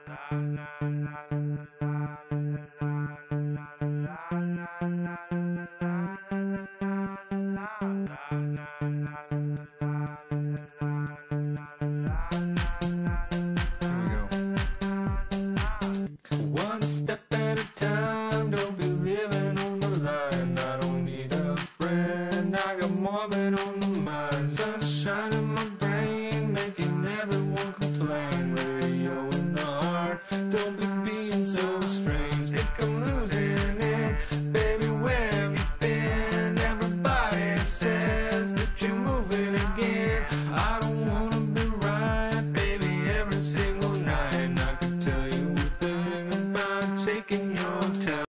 One step at a time, don't be living on the line. I don't need a friend, I got morbid on the mind. Sunshine in my brain, making everyone complain. Radio in the heart, don't be being so strange. Think I'm losing it, baby, where have you been? Everybody says that you're moving again. I don't wanna be right, baby, every single night. I could tell you a thing about taking